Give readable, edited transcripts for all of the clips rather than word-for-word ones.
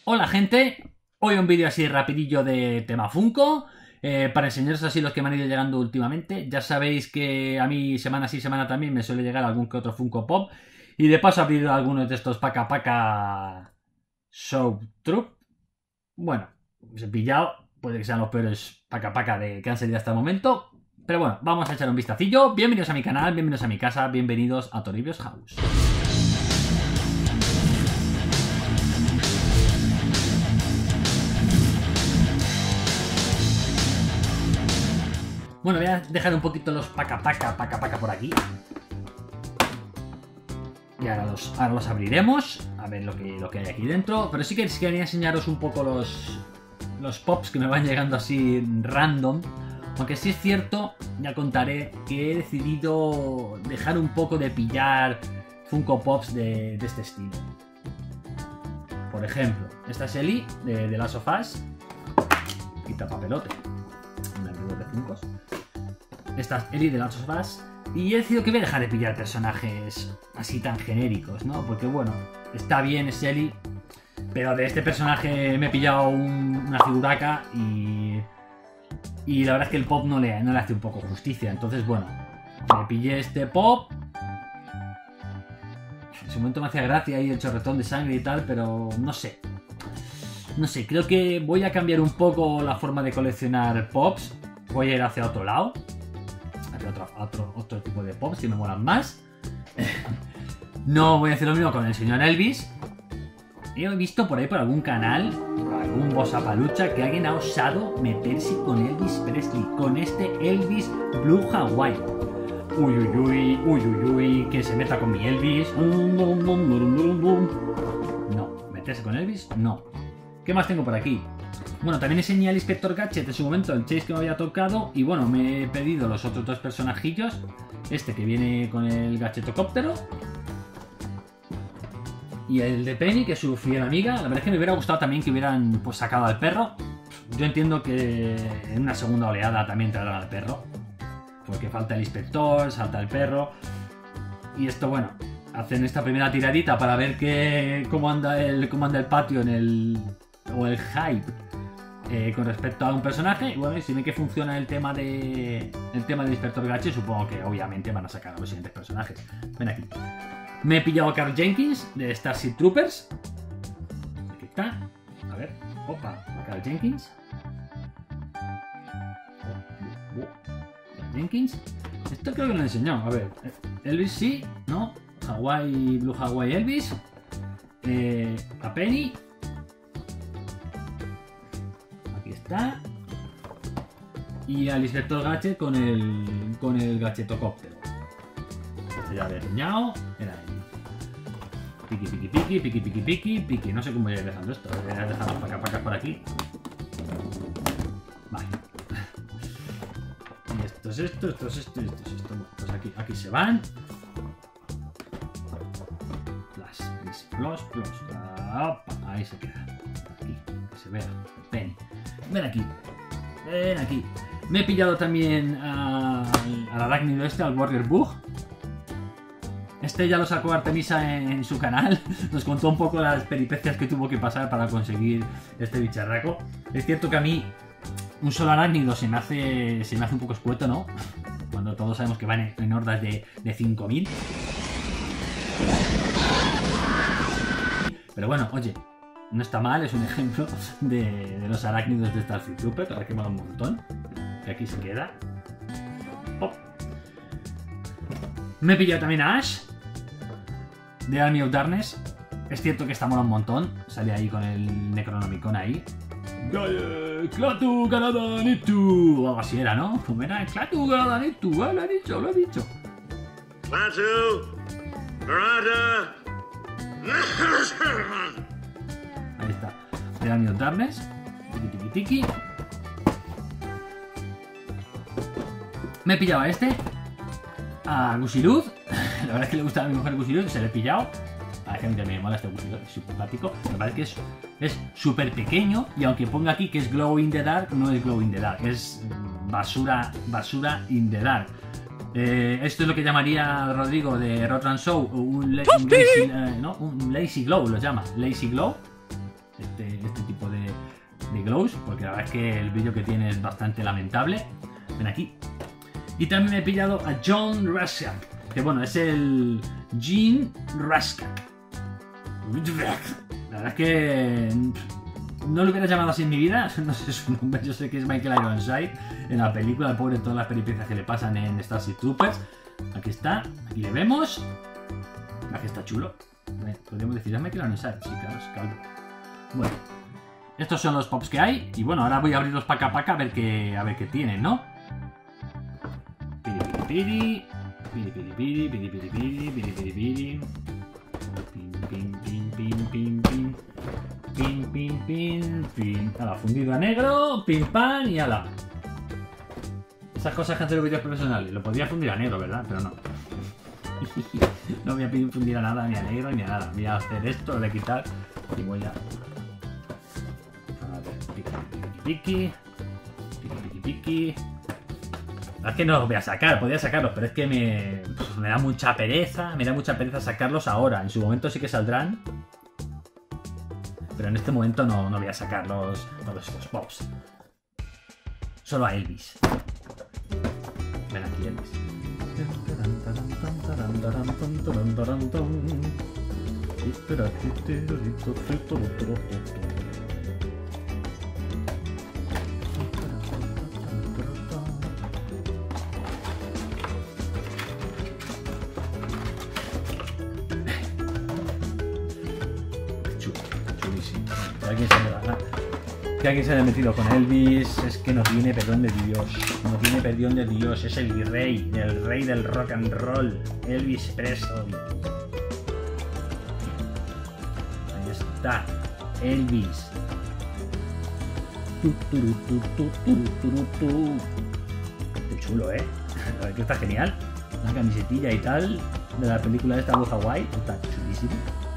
Hola gente, hoy un vídeo así rapidillo de tema Funko para enseñaros así los que me han ido llegando últimamente. Ya sabéis que a mí semana sí semana también me suele llegar algún que otro Funko Pop y de paso abrir algunos de estos Paca Paca Show Troop. Bueno, os he pillado, puede que sean los peores Paca Paca que han salido hasta el momento, pero bueno, vamos a echar un vistacillo. Bienvenidos a mi canal, bienvenidos a mi casa, bienvenidos a Toribio's House. Bueno, voy a dejar un poquito los paca paca por aquí. Y ahora los abriremos. A ver lo que hay aquí dentro. Pero sí que quería enseñaros un poco los pops que me van llegando así random. Aunque sí es cierto, ya contaré que he decidido dejar un poco de pillar Funko Pops de este estilo. Por ejemplo, esta es Ellie de The Last of Us. Quita papelote. Un archivo de Funkos. Esta es Ellie de Last of Us. Y he decidido que voy a dejar de pillar personajes así tan genéricos, ¿no? Porque bueno, está bien, es Ellie, pero de este personaje me he pillado una figuraca y la verdad es que el pop no le hace un poco justicia. Entonces bueno, me pillé este pop. En su momento me hacía gracia ahí el chorretón de sangre y tal, pero no sé. No sé, creo que voy a cambiar un poco la forma de coleccionar pops. Voy a ir hacia otro lado. Otro tipo de pops que me molan más. No voy a hacer lo mismo con el señor Elvis. He visto por ahí por algún canal, por algún Bosapalucha, que alguien ha osado meterse con Elvis Presley, con este Elvis Blue Hawaii. Uy, que se meta con mi Elvis. No, meterse con Elvis, no. ¿Qué más tengo por aquí? Bueno, también enseñé al Inspector Gadget en su momento, el Chase que me había tocado. Y bueno, me he pedido los otros dos personajillos. Este que viene con el Gadgetocóptero. Y el de Penny, que es su fiel amiga. La verdad es que me hubiera gustado también que hubieran pues sacado al perro. Yo entiendo que en una segunda oleada también traerán al perro, porque falta el inspector, salta el perro. Y esto, bueno, hacen esta primera tiradita para ver cómo anda el patio o el hype con respecto a un personaje. Y bueno, y si ven que funciona el tema del Inspector Gadget, supongo que obviamente van a sacar a los siguientes personajes. Ven aquí. Me he pillado a Carl Jenkins de Starship Troopers. Aquí está. A ver, opa, Carl Jenkins. Jenkins. Esto creo que lo he enseñado. A ver, Elvis sí, ¿no? Hawaii, Blue Hawaii Elvis. A Penny. Aquí está. Y al Inspector Gadget con el Gadgetocóptero. Este ya lo he enseñado. Era ahí. Piqui. No sé cómo voy a ir dejando esto. Voy a dejar los pacapacas por aquí. Vale. Y esto es esto. Bueno, pues aquí se van. Plus. Opa, ahí se queda. Aquí, que se vea. Ven aquí. Me he pillado también al arácnido al Warrior Bug. Este ya lo sacó Artemisa en su canal. Nos contó un poco las peripecias que tuvo que pasar para conseguir este bicharraco. Es cierto que a mí un solo arácnido se me hace un poco escueto, ¿no? Cuando todos sabemos que van en hordas de 5000. Pero bueno, oye, no está mal, es un ejemplo de los arácnidos de Starship Troopers, ahora que mola un montón. Que aquí se queda. Pop. Me he pillado también a Ash de Army of Darkness. Es cierto que está mola un montón. Sale ahí con el Necronomicon ahí. Clatu Garadanitu. O algo así era, ¿no? ¿Cómo era? Clatu Garadanitu. Lo he dicho. Clatu Garada. Ahí está. De Army of Darkness. Tiki. Me he pillado a este. A Gusiluz. La verdad es que le gusta a mi mujer Gusiluz. Se le he pillado. A que a mí también me mola este Gusiluz. Es simpático. Me parece que es súper pequeño. Y aunque ponga aquí que es Glow in the Dark, no es Glow in the Dark. Es basura in the Dark. Esto es lo que llamaría Rodrigo de Rotran Show un lazy glow, lo llama. Lazy glow. este tipo de glows, porque la verdad es que el vídeo que tiene es bastante lamentable. Ven aquí. Y también me he pillado a John Raskak, que bueno, es el Jean Raskak. La verdad es que no lo hubiera llamado así en mi vida, no sé su nombre, yo sé que es Michael Ironside en la película, el pobre, todas las peripecias que le pasan en Starship Troopers. Aquí está, aquí le vemos. Aquí está chulo. Podríamos decir, es Michael Ironside, sí, claro, es calvo. Bueno, estos son los pops que hay, y bueno, ahora voy a abrir los paca paca a ver qué tienen, ¿no? Piri piri piri, piri piri piri piri, piri piri piri piri. Pin pin pin pin pin pin. Pin, pin, pin, pin. Ala, fundido a negro, pin, pan y ala. Esas cosas que hacen los vídeos profesionales. Lo podría fundir a negro, ¿verdad? Pero no. No voy a fundir a nada, ni a negro, ni a nada. Voy a hacer esto, lo voy a quitar y voy a... A ver, piqui, piqui, piqui, piqui, piqui. Es que no los voy a sacar, podría sacarlos, pero es que me da mucha pereza. Me da mucha pereza sacarlos ahora. En su momento sí que saldrán. Pero en este momento no voy a sacar todos estos pops. Solo a Elvis. Ven aquí, Elvis. Que alguien se haya metido con Elvis es que no tiene perdón de Dios. No tiene perdón de Dios. Es el rey del rock and roll. Elvis Presley. Ahí está. Elvis. Qué chulo, ¿eh? La verdad que está genial. Una camisetilla y tal de la película esta de Hawaii. Está chulísimo.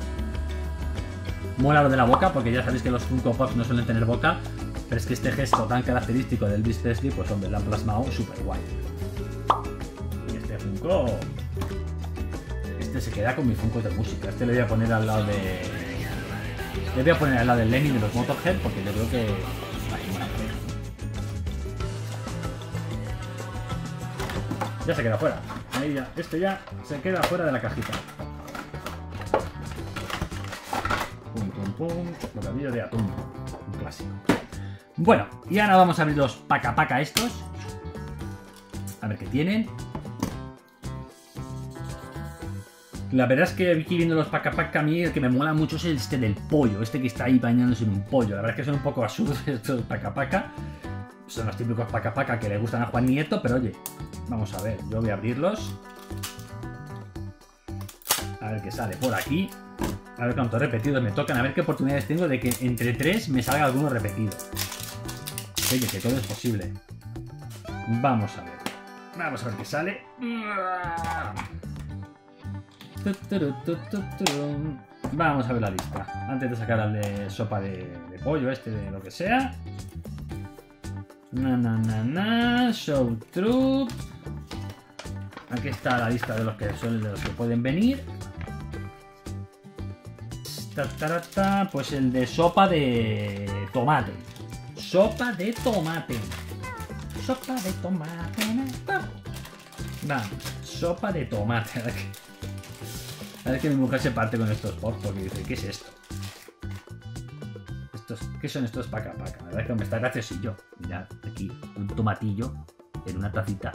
Mola lo de la boca, porque ya sabéis que los Funko Pops no suelen tener boca, pero es que este gesto tan característico del Elvis Presley, pues hombre, lo han plasmado súper guay. Y este Funko... Este se queda con mis Funkos de música. Este le voy a poner al lado de... Le voy a poner al lado del Lenny de los Motorhead, porque yo creo que... Ya se queda fuera. Ahí ya, este ya se queda fuera de la cajita. Bocadillo de atún, un clásico. Bueno, y ahora vamos a abrir los paca paca estos. A ver qué tienen. La verdad es que aquí viendo los paca paca, a mí el que me mola mucho es este del pollo, este que está ahí bañándose en un pollo. La verdad es que son un poco absurdos estos paca paca. Son los típicos paca paca que le gustan a Juan Nieto, pero oye, vamos a ver, yo voy a abrirlos. A ver qué sale por aquí. A ver cuántos repetidos me tocan, a ver qué oportunidades tengo de que entre 3 me salga alguno repetido. Oye, que todo es posible. Vamos a ver. Vamos a ver qué sale. Vamos a ver la lista. Antes de sacar al de sopa de pollo, este de lo que sea. Show Troop. Aquí está la lista de los que pueden venir. Pues el de sopa de tomate. Sopa de tomate. Sopa de tomate. Vamos, sopa de tomate. A ver que mi mujer se parte con estos pops porque dice, ¿qué es esto? ¿Qué son estos paca paca? La verdad es que me está graciosillo. Mirad, aquí un tomatillo en una tacita.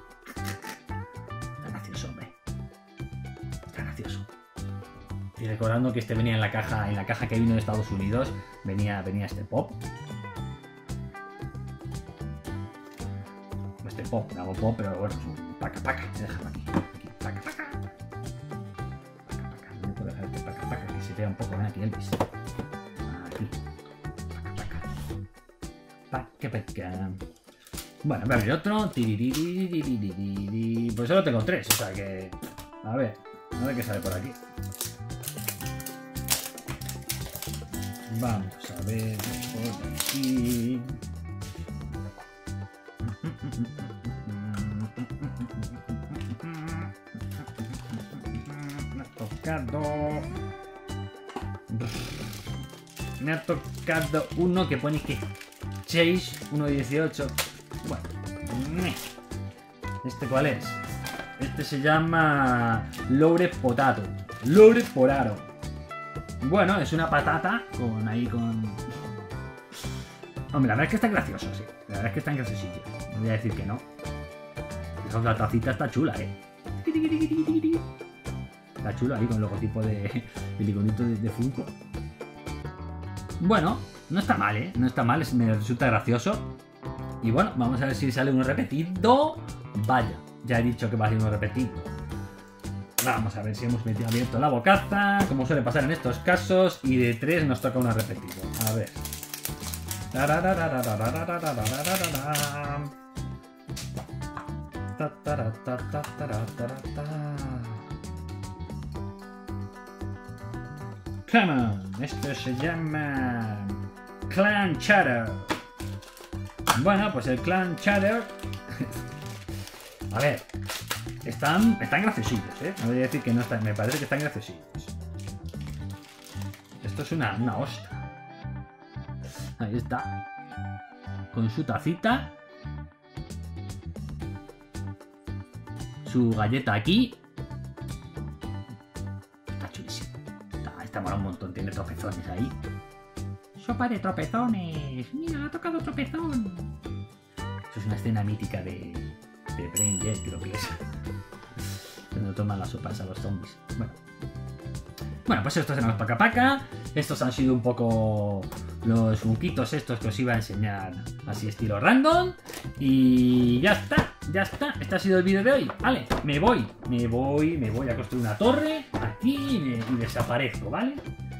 Está gracioso, hombre. Está gracioso. Y recordando que este venía en la caja que vino de Estados Unidos, venía este pop. Este pop, no hago pop, pero bueno, es un paca paca. Déjalo aquí. Paca paca. Paca paca. No puedo dejar este paca paca que se vea un poco. Ven aquí, Elvis. Aquí. Paca paca. Paca paca. Bueno, voy a abrir otro. Pues solo tengo 3, o sea que... A ver qué sale por aquí. Vamos a ver por aquí. Me ha tocado. me ha tocado uno que pone que Chase 1.18. Bueno, ¿este cuál es? Este se llama Loure Potato. Loure Poraro. Bueno, es una patata con ahí con... Hombre, la verdad es que está gracioso, sí. La verdad es que está graciosillo. No voy a decir que no. La tacita está chula, Está chulo ahí con el logotipo de el iconito de Funko. Bueno, no está mal, No está mal, me resulta gracioso. Y bueno, vamos a ver si sale uno repetido. Vaya, ya he dicho que va a ser uno repetido. Vamos a ver si hemos metido abierto la bocaza, como suele pasar en estos casos. Y de 3 nos toca uno repetido. A ver. Come on, esto se llama Clan Chatter. Bueno, pues el Clan Chatter. A ver, están graciosillos, No voy a decir que no están, me parece que están graciosillos. Esto es una ostra. Ahí está. Con su tacita. Su galleta aquí. Está chulísimo. Está mola un montón. Tiene tropezones ahí. Sopa de tropezones. Mira, ha tocado tropezón. Eso es una escena mítica de Brain Dead, creo que es. Cuando toman las sopas a los zombies. Bueno, pues estos eran los Paca Paca. Estos han sido un poco los funquitos estos que os iba a enseñar así estilo random. Y ya está. Este ha sido el vídeo de hoy. Vale, me voy a construir una torre aquí y desaparezco, ¿vale?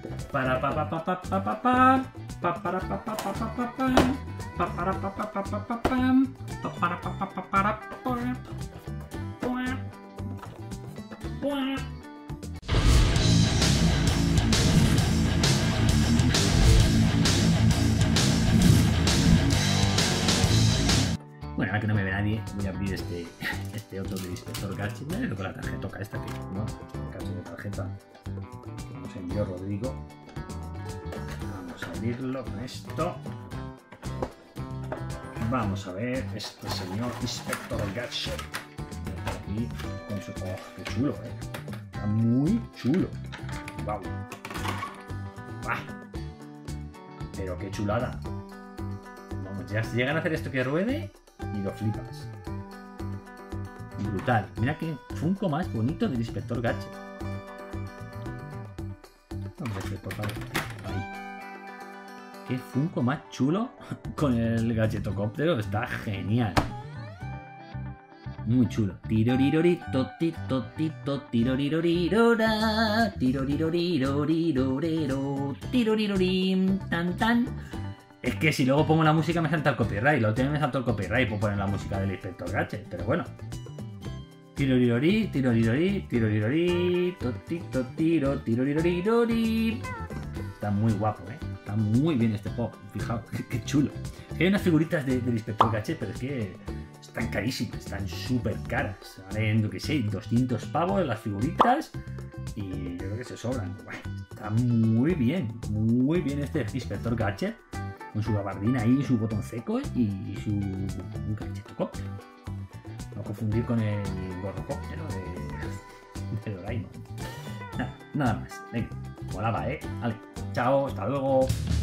Bueno, ahora que no me ve nadie, voy a abrir este otro de Inspector Gadget. Ya le con la tarjeta esta que no, cacho de tarjeta que nos envió Rodrigo. Vamos a abrirlo con esto. Vamos a ver este señor Inspector Gadget. Aquí con su... ¡Oh, qué chulo, Está muy chulo. ¡Wow! ¡Ah! Pero qué chulada. Vamos, ya llegan a hacer esto que ruede y lo flipas. Brutal. Mira qué Funko más bonito del Inspector Gadget. Vamos a hacer, por favor. Ahí. Qué Funko más chulo con el gadgetocóptero. Está genial. Muy chulo. Tirorirorito, tito, tito, tirorirorirora, tiroriroriroriroriroro, tirorirorim, tan, tan. Es que si luego pongo la música me salta el copyright. Lo tengo, me salta el copyright por poner la música del Inspector Gadget. Pero bueno. Tirorirori, tirorirori, tirorirori, totito, tiro, tirorirorirori. Está muy guapo, Está muy bien este pop. Fijaos, qué chulo. Hay unas figuritas del Inspector Gadget, pero es que están carísimas, están súper caras. Valen, yo que sé, 200 pavos las figuritas. Y yo creo que se sobran. Bueno, está muy bien este Inspector Gadget. Con su gabardina ahí, su botón seco y su gadgetocóptero. No confundir con el gorrocóptero de Doraemon. Nada más. Venga, molaba, Vale, chao, hasta luego.